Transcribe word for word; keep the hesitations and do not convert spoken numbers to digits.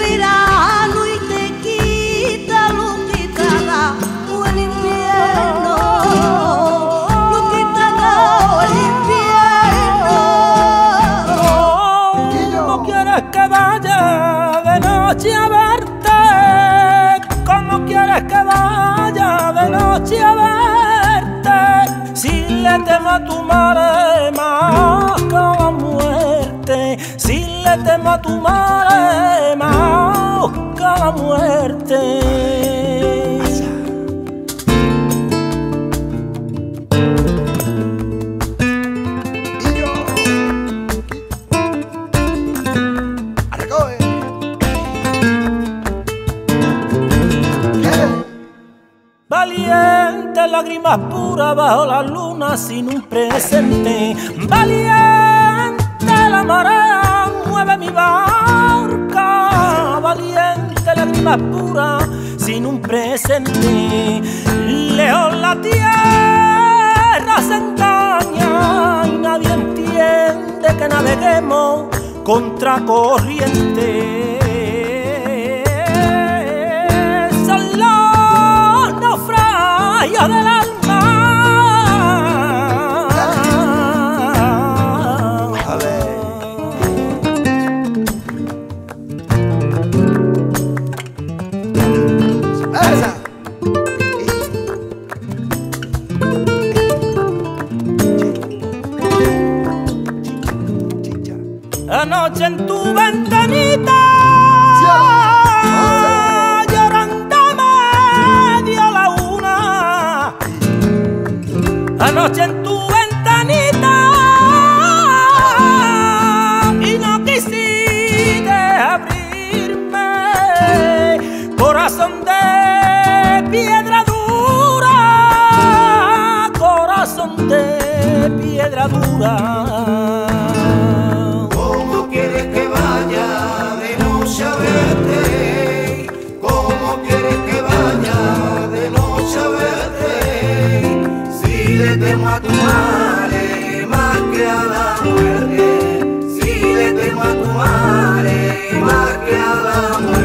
verano y te quita lo que te ha dado el invierno, lo que te ha dado el invierno. ¿Cómo quieres que vaya de noche a verte? ¿Cómo quieres que vaya de noche a verte? Si le temo a tu madre más que a la muerte, si le temo a tu madre más que a la muerte. Valiente, lágrimas puras bajo la luna sin un presente. Valiente, la marea mueve mi barca. Valiente, lágrimas puras sin un presente. Lejos la tierra se engaña y nadie entiende que naveguemos contra corriente. Del alma. Anoche en tu ventanita anoche en tu ventanita y no quisiste abrirme, corazón de piedra dura, corazón de piedra dura. ¿Cómo quieres que vaya de noche a verte? ¿Cómo quieres que vaya de noche a verte? Si le temo a tu madre más que a la muerte, si le temo a tu madre más que a la muerte.